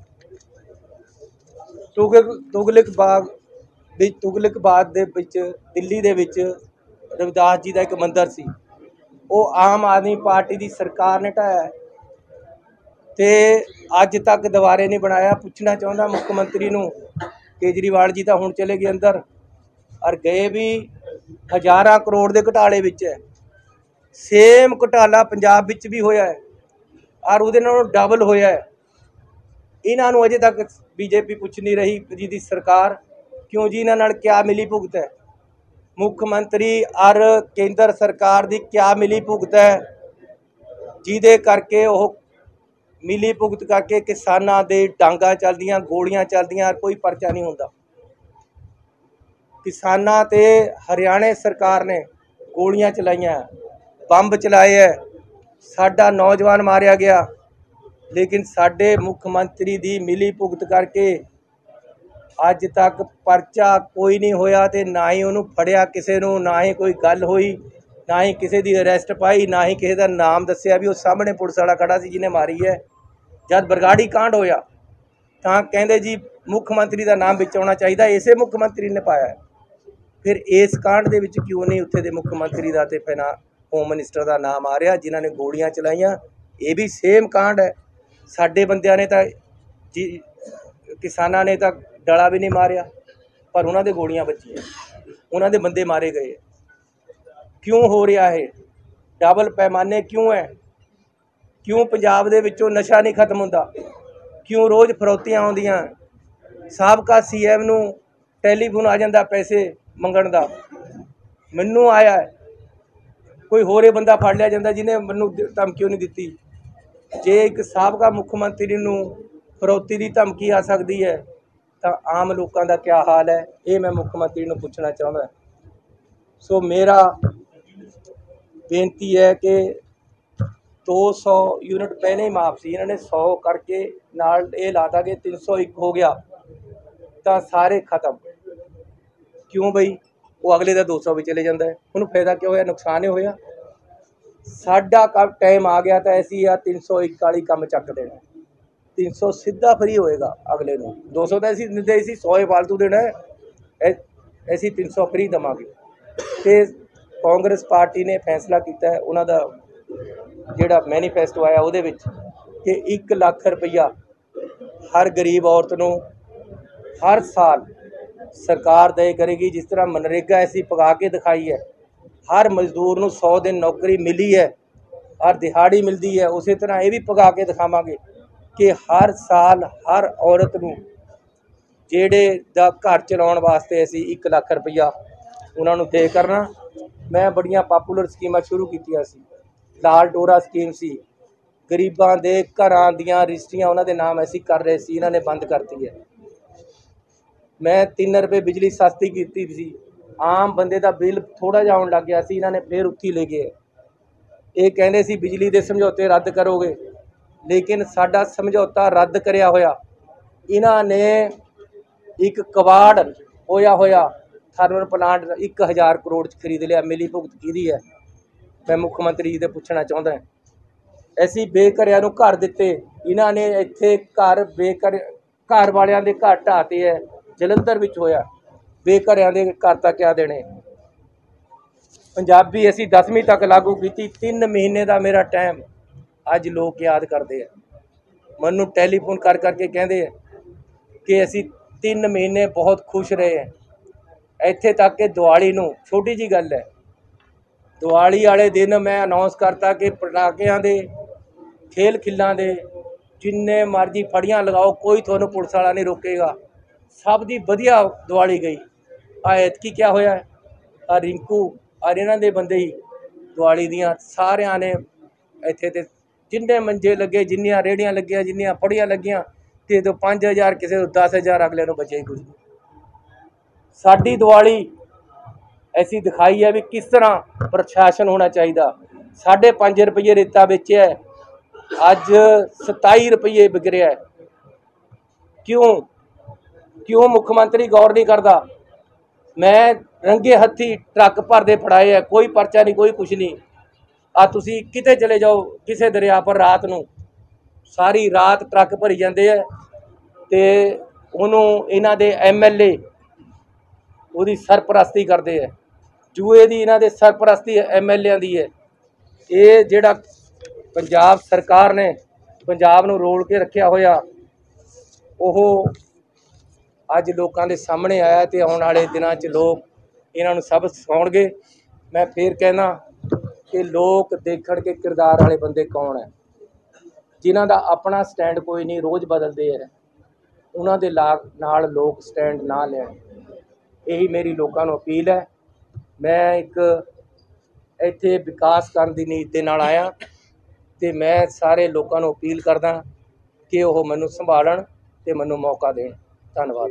ਤੁਗਲਕਬਾਦ ਦੇ ਵਿੱਚ ਦਿੱਲੀ ਦੇ ਵਿੱਚ ਰਵਿਦਾਸ ਜੀ ਦਾ ਇੱਕ ਮੰਦਰ ਸੀ, ਉਹ ਆਮ ਆਦਮੀ ਪਾਰਟੀ ਦੀ ਸਰਕਾਰ ਨੇ ਢਾਇਆ ਤੇ ਅੱਜ ਤੱਕ ਦੁਬਾਰੇ ਨਹੀਂ ਬਣਾਇਆ। ਪੁੱਛਣਾ ਚਾਹੁੰਦਾ ਮੁੱਖ ਮੰਤਰੀ ਨੂੰ, ਕੇਜਰੀਵਾਲ ਜੀ ਤਾਂ ਹੁਣ ਚਲੇ ਗਏ ਅੰਦਰ, ਔਰ ਗਏ ਵੀ ਹਜ਼ਾਰਾਂ ਕਰੋੜ ਦੇ ਘੁਟਾਲੇ ਵਿੱਚ ਹੈ। ਸੇਮ ਘੁਟਾਲਾ ਪੰਜਾਬ ਵਿੱਚ ਵੀ ਹੋਇਆ ਹੈ ਔਰ ਉਹਦੇ ਨਾਲੋਂ ਡਬਲ ਹੋਇਆ ਹੈ। ਇਹਨਾਂ ਨੂੰ ਅਜੇ ਤੱਕ BJP ਪੁੱਛ ਨਹੀਂ ਰਹੀ ਜੀ ਦੀ ਸਰਕਾਰ, ਕਿਉਂ ਜੀ? ਇਹਨਾਂ ਨਾਲ ਕਿਆ ਮਿਲੀ ਭੁਗਤ ਹੈ? ਮੁੱਖ ਮੰਤਰੀ ਔਰ ਕੇਂਦਰ ਸਰਕਾਰ ਦੀ ਕਿਆ ਮਿਲੀ ਭੁਗਤ ਹੈ ਜਿਹਦੇ ਕਰਕੇ ਉਹ ਮਿਲੀ ਭੁਗਤ ਕਰਕੇ ਕਿਸਾਨਾਂ ਦੇ ਡਾਂਗਾਂ ਚੱਲਦੀਆਂ, ਗੋਲੀਆਂ ਚੱਲਦੀਆਂ, ਕੋਈ ਪਰਚਾ ਨਹੀਂ ਹੁੰਦਾ। ਕਿਸਾਨਾਂ ਤੇ ਹਰਿਆਣੇ ਸਰਕਾਰ ਨੇ ਗੋਲੀਆਂ ਚਲਾਈਆਂ, ਬੰਬ ਚਲਾਏ ਹੈ, ਸਾਡਾ ਨੌਜਵਾਨ ਮਾਰਿਆ ਗਿਆ। ਲੇਕਿਨ ਸਾਡੇ ਮੁੱਖ ਮੰਤਰੀ ਦੀ ਮਿਲੀ ਭੁਗਤ ਕਰਕੇ ਅੱਜ ਤੱਕ ਪਰਚਾ ਕੋਈ ਨਹੀਂ ਹੋਇਆ ਤੇ ਨਾ ਹੀ ਉਹਨੂੰ ਫੜਿਆ ਕਿਸੇ ਨੂੰ, ਨਾ ਹੀ ਕੋਈ ਗੱਲ ਹੋਈ, ਨਾ ਹੀ ਕਿਸੇ ਦੀ ਅਰੈਸਟ ਪਾਈ, ਨਾ ਹੀ ਕਿਸੇ ਦਾ ਨਾਮ ਦੱਸਿਆ ਵੀ ਉਹ ਸਾਹਮਣੇ ਪੁਲਿਸ ਵਾਲਾ ਖੜਾ ਸੀ ਜਿਹਨੇ ਮਾਰੀ ਹੈ। ਜਦ ਬਰਗਾੜੀ ਕਾਂਡ ਹੋਇਆ ਤਾਂ ਕਹਿੰਦੇ ਜੀ ਮੁੱਖ ਮੰਤਰੀ ਦਾ ਨਾਮ ਵਿੱਚ ਆਉਣਾ ਚਾਹੀਦਾ, ਇਸੇ ਮੁੱਖ ਮੰਤਰੀ ਨੇ ਪਾਇਆ। ਫਿਰ ਇਸ ਕਾਂਡ ਦੇ ਵਿੱਚ ਕਿਉਂ ਨਹੀਂ ਉੱਥੇ ਦੇ ਮੁੱਖ ਮੰਤਰੀ ਦਾ ਤੇ ਹੋਮ ਮਿਨਿਸਟਰ ਦਾ ਨਾਮ ਆ ਰਿਹਾ ਜਿਨ੍ਹਾਂ ਨੇ ਗੋਲੀਆਂ ਚਲਾਈਆਂ? ਇਹ ਵੀ ਸੇਮ ਕਾਂਡ ਹੈ। ਸਾਡੇ ਬੰਦਿਆਂ ਨੇ ਤਾਂ ਜੀ ਕਿਸਾਨਾਂ ਨੇ ਤਾਂ ਡਲਾ ਵੀ ਨਹੀਂ ਮਾਰਿਆ, ਪਰ ਉਹਨਾਂ ਦੇ ਗੋਲੀਆਂ ਵੱਜੀਆਂ, ਉਹਨਾਂ ਦੇ ਬੰਦੇ ਮਾਰੇ ਗਏ। ਕਿਉਂ ਹੋ ਰਿਹਾ ਹੈ? ਡਬਲ ਪੈਮਾਨੇ ਕਿਉਂ ਹੈ? ਕਿਉਂ ਪੰਜਾਬ ਦੇ ਵਿੱਚੋਂ ਨਸ਼ਾ ਨਹੀਂ ਖਤਮ ਹੁੰਦਾ? ਕਿਉਂ ਰੋਜ਼ ਫਰੌਤੀਆਂ ਆਉਂਦੀਆਂ? ਸਾਬਕਾ CM ਨੂੰ ਟੈਲੀਫੋਨ ਆ ਜਾਂਦਾ ਪੈਸੇ ਮੰਗਣ ਦਾ, ਮੈਨੂੰ ਆਇਆ, ਕੋਈ ਹੋਰੇ ਬੰਦਾ ਫੜ ਲਿਆ ਜਾਂਦਾ ਜਿਹਨੇ ਮੈਨੂੰ ਧਮਕੀ ਨਹੀਂ ਦਿੱਤੀ। ਜੇ ਇੱਕ ਸਾਬਕਾ ਮੁੱਖ ਮੰਤਰੀ ਨੂੰ ਫਰੌਤੀ ਦੀ ਧਮਕੀ ਆ ਸਕਦੀ ਹੈ ਤਾਂ ਆਮ ਲੋਕਾਂ ਦਾ ਕਿਆ ਹਾਲ ਹੈ? ਇਹ ਮੈਂ ਮੁੱਖ ਮੰਤਰੀ ਨੂੰ ਪੁੱਛਣਾ ਚਾਹੁੰਦਾ। ਸੋ ਮੇਰਾ ਬੇਨਤੀ ਹੈ ਕਿ 200 ਯੂਨਿਟ ਪਹਿਲੇ ਹੀ ਮਾਫ ਸੀ, ਇਹਨਾਂ ਨੇ 100 ਕਰਕੇ ਨਾਲ ਇਹ ਲਾਤਾ ਕਿ 301 ਹੋ ਗਿਆ ਤਾਂ ਸਾਰੇ ਖਤਮ। ਕਿਉਂ ਬਈ? ਉਹ ਅਗਲੇ ਦਾ 200 ਵੀ ਚਲੇ ਜਾਂਦਾ ਹੈ, ਉਹਨੂੰ ਫਾਇਦਾ ਕਿਉਂ ਹੋਇਆ? ਨੁਕਸਾਨ ਹੀ ਹੋਇਆ। ਸਾਡਾ ਕੰਮ ਟਾਈਮ ਆ ਗਿਆ ਤਾਂ ਅਸੀਂ ਆ 301 ਵਾਲੀ ਕੰਮ ਚੱਕ ਦੇਣਾ, 300 ਸਿੱਧਾ ਫਰੀ ਹੋਏਗਾ ਅਗਲੇ ਨੂੰ। 200 ਤਾਂ ਅਸੀਂ ਦਿੰਦੇ ਸੀ, 100 ਹੀ ਫਾਲਤੂ ਦੇਣਾ ਹੈ, ਅਸੀਂ 300 ਫਰੀ ਦੇਵਾਂਗੇ। ਤੇ ਕਾਂਗਰਸ ਪਾਰਟੀ ਨੇ ਫੈਸਲਾ ਕੀਤਾ ਹੈ, ਉਹਨਾਂ ਦਾ ਜਿਹੜਾ ਮੈਨੀਫੈਸਟੋ ਆਇਆ ਉਹਦੇ ਵਿੱਚ ਕਿ 1 ਲੱਖ ਰੁਪਈਆ ਹਰ ਗਰੀਬ ਔਰਤ ਨੂੰ ਹਰ ਸਾਲ ਸਰਕਾਰ ਦੇ ਕਰੇਗੀ। ਜਿਸ ਤਰ੍ਹਾਂ ਮਨਰੇਗਾ ਅਸੀਂ ਪਕਾ ਕੇ ਦਿਖਾਈ ਹੈ, ਹਰ ਮਜ਼ਦੂਰ ਨੂੰ 100 ਦਿਨ ਨੌਕਰੀ ਮਿਲੀ ਹੈ, ਔਰ ਦਿਹਾੜੀ ਮਿਲਦੀ ਹੈ, ਉਸੇ ਤਰ੍ਹਾਂ ਇਹ ਵੀ ਪਗਾ ਕੇ ਦਿਖਾਵਾਂਗੇ ਕਿ ਹਰ ਸਾਲ ਹਰ ਔਰਤ ਨੂੰ ਜਿਹੜੇ ਦਾ ਘਰ ਚਲਾਉਣ ਵਾਸਤੇ ਅਸੀਂ 1 ਲੱਖ ਰੁਪਈਆ ਉਹਨਾਂ ਨੂੰ ਦੇ ਕਰਨਾ। ਮੈਂ ਬੜੀਆਂ ਪਾਪੂਲਰ ਸਕੀਮਾਂ ਸ਼ੁਰੂ ਕੀਤੀਆਂ ਸੀ। ਲਾਲ ਡੋਰਾ ਸਕੀਮ ਸੀ, ਗਰੀਬਾਂ ਦੇ ਘਰਾਂ ਦੀਆਂ ਰਜਿਸਟਰੀਆਂ ਉਹਨਾਂ ਦੇ ਨਾਮ ਅਸੀਂ ਕਰ ਰਹੇ ਸੀ, ਇਹਨਾਂ ਨੇ ਬੰਦ ਕਰਤੀ ਹੈ। ਮੈਂ 3 ਰੁਪਏ ਬਿਜਲੀ ਸਸਤੀ ਕੀਤੀ ਸੀ, ਆਮ ਬੰਦੇ ਦਾ ਬਿੱਲ ਥੋੜ੍ਹਾ ਜਿਹਾ ਆਉਣ ਲੱਗ ਗਿਆ ਸੀ, ਇਹਨਾਂ ਨੇ ਫਿਰ ਉੱਥੇ ਲੈ ਗਏ। ਇਹ ਕਹਿੰਦੇ ਸੀ ਬਿਜਲੀ ਦੇ ਸਮਝੌਤੇ ਰੱਦ ਕਰੋਗੇ, ਲੇਕਿਨ ਸਾਡਾ ਸਮਝੌਤਾ ਰੱਦ ਕਰਿਆ ਹੋਇਆ ਇਹਨਾਂ ਨੇ ਇੱਕ ਕਵਾੜ ਹੋਇਆ ਥਰਮਲ ਪਲਾਂਟ 1000 ਕਰੋੜ 'ਚ ਖਰੀਦ ਲਿਆ। ਮਿਲੀ ਭੁਗਤ ਕਿਹਦੀ ਹੈ? ਮੈਂ ਮੁੱਖ ਮੰਤਰੀ ਜੀ ਦੇ ਪੁੱਛਣਾ ਚਾਹੁੰਦਾ। ਅਸੀਂ ਬੇਘਰਿਆਂ ਨੂੰ ਘਰ ਦਿੱਤੇ, ਇਹਨਾਂ ਨੇ ਇੱਥੇ ਘਰ ਵਾਲਿਆਂ ਦੇ ਘਰ ਢਾਹਤੇ ਹੈ। ਜਲੰਧਰ ਵਿੱਚ ਹੋਇਆ, ਬੇਘਰਿਆਂ ਦੇ ਘਰ ਤਾਂ ਕਿਆ ਦੇਣੇ। ਪੰਜਾਬੀ ਅਸੀਂ 10ਵੀਂ ਤੱਕ ਲਾਗੂ ਕੀਤੀ, 3 ਮਹੀਨੇ ਦਾ ਮੇਰਾ ਟਾਈਮ ਅੱਜ ਲੋਕ ਯਾਦ ਕਰਦੇ ਆ। ਮੈਨੂੰ ਟੈਲੀਫੋਨ ਕਰ ਕਰਕੇ ਕਹਿੰਦੇ ਆ ਕਿ ਅਸੀਂ 3 ਮਹੀਨੇ ਬਹੁਤ ਖੁਸ਼ ਰਹੇ ਹਾਂ। ਇੱਥੇ ਤੱਕ ਕਿ ਦਿਵਾਲੀ ਨੂੰ, ਛੋਟੀ ਜੀ ਗੱਲ ਹੈ, ਦਿਵਾਲੀ ਵਾਲੇ ਦਿਨ ਮੈਂ ਅਨਾਉਂਸ ਕਰਤਾ ਕਿ ਪਟਾਕਿਆਂ ਦੇ ਖੇਲ ਖਿੱਲਾਂ ਦੇ ਜਿੰਨੇ ਮਰਜ਼ੀ ਫੜੀਆਂ ਲਗਾਓ, ਕੋਈ ਤੁਹਾਨੂੰ ਪੁਲਿਸ ਵਾਲਾ ਨਹੀਂ ਰੋਕੇਗਾ। ਸਭ ਦੀ ਵਧੀਆ ਦਿਵਾਲੀ ਗਈ। ਐਤਕੀ ਕਿਆ ਹੋਇਆ, ਆ ਰਿੰਕੂ ਔਰ ਇਹਨਾਂ ਦੇ ਬੰਦੇ ਹੀ ਦਿਵਾਲੀ ਦੀਆਂ ਸਾਰਿਆਂ ਨੇ ਇੱਥੇ ਤੇ ਜਿੰਨੇ ਮੰਜੇ ਲੱਗੇ, ਜਿੰਨੀਆਂ ਰੇਹੜੀਆਂ ਲੱਗੀਆਂ, ਜਿੰਨੀਆਂ ਫੜੀਆਂ ਲੱਗੀਆਂ, ਕਿਸੇ ਤੋਂ 5000 ਕਿਸੇ ਤੋਂ 10,000 ਅਗਲੇ ਨੂੰ ਬਚੇ ਹੀ ਕੁਝ। ਸਾਡੀ ਦਿਵਾਲੀ ਐਸੀ ਦਿਖਾਈ ਹੈ ਵੀ ਕਿਸ ਤਰ੍ਹਾਂ ਪ੍ਰਸ਼ਾਸਨ ਹੋਣਾ ਚਾਹੀਦਾ। 5.5 ਰੁਪਏ ਰੇਤਾ ਵੇਚਿਆ, ਅੱਜ 27 ਰੁਪਏ ਵਿਕ ਰਿਹਾ। ਕਿਉਂ ਮੁੱਖ ਮੰਤਰੀ ਗੌਰ ਨਹੀਂ ਕਰਦਾ? ਮੈਂ ਰੰਗੇ ਹੱਥੀ ਟਰੱਕ ਭਰਦੇ ਫੜਾਏ ਹੈ, ਕੋਈ ਪਰਚਾ ਨਹੀਂ, ਕੋਈ ਕੁਛ ਨਹੀਂ। ਆ ਤੁਸੀਂ ਕਿਤੇ ਚਲੇ ਜਾਓ ਕਿਸੇ ਦਰਿਆ ਪਰ ਰਾਤ ਨੂੰ, ਸਾਰੀ ਰਾਤ ਟਰੱਕ ਭਰੀ ਜਾਂਦੇ ਹੈ ਤੇ ਉਹਨੂੰ ਇਹਨਾਂ ਦੇ MLA ਉਹਦੀ ਸਰਪ੍ਰਸਤੀ ਕਰਦੇ ਹੈ। ਜੂਏ ਦੀ ਇਹਨਾਂ ਦੇ ਸਰਪ੍ਰਸਤੀ MLA ਦੀ ਹੈ। ਇਹ ਜਿਹੜਾ ਪੰਜਾਬ ਸਰਕਾਰ ਨੇ ਪੰਜਾਬ ਨੂੰ ਰੋਲ ਕੇ ਰੱਖਿਆ ਹੋਇਆ, ਉਹ ਅੱਜ ਲੋਕਾਂ ਦੇ ਸਾਹਮਣੇ ਆਇਆ ਤੇ ਆਉਣ ਵਾਲੇ ਦਿਨਾਂ 'ਚ ਲੋਕ ਇਹਨਾਂ ਨੂੰ ਸਬਕ ਸਿਖਾਉਣਗੇ। ਮੈਂ ਫੇਰ ਕਹਿਣਾ ਕਿ ਲੋਕ ਦੇਖਣ ਕਿ ਕਿਰਦਾਰ ਵਾਲੇ ਬੰਦੇ ਕੌਣ ਹੈ, ਜਿਨ੍ਹਾਂ ਦਾ ਆਪਣਾ ਸਟੈਂਡ ਕੋਈ ਨਹੀਂ, ਰੋਜ਼ ਬਦਲਦੇ ਹੈ, ਉਹਨਾਂ ਦੇ ਨਾਲ ਲੋਕ ਸਟੈਂਡ ਨਾ ਲੈਣ। ਇਹੀ ਮੇਰੀ ਲੋਕਾਂ ਨੂੰ ਅਪੀਲ ਹੈ। ਮੈਂ ਇੱਕ ਇੱਥੇ ਵਿਕਾਸ ਕਰਨ ਦੀ ਨੀਤ ਦੇ ਨਾਲ ਆਇਆ ਤੇ ਮੈਂ ਸਾਰੇ ਲੋਕਾਂ ਨੂੰ ਅਪੀਲ ਕਰਦਾ ਕਿ ਉਹ ਮੈਨੂੰ ਸੰਭਾਲਣ ਤੇ ਮੈਨੂੰ ਮੌਕਾ ਦੇਣ। ਧੰਨਵਾਦ।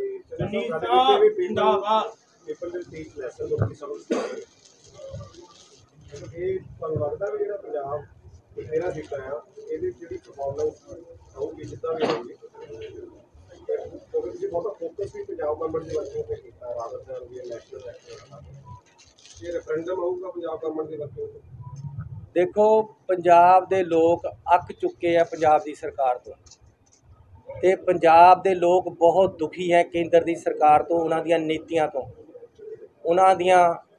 ਦੇਖੋ, ਪੰਜਾਬ ਦੇ ਲੋਕ ਅੱਕ ਚੁੱਕੇ ਆ ਪੰਜਾਬ ਦੀ ਸਰਕਾਰ ਤੋਂ, ਤੇ ਪੰਜਾਬ ਦੇ ਲੋਕ ਬਹੁਤ ਦੁਖੀ ਹੈ ਕੇਂਦਰ ਦੀ ਸਰਕਾਰ ਤੋਂ, ਉਹਨਾਂ ਦੀਆਂ ਨੀਤੀਆਂ ਤੋਂ, ਉਹਨਾਂ ਦੀਆਂ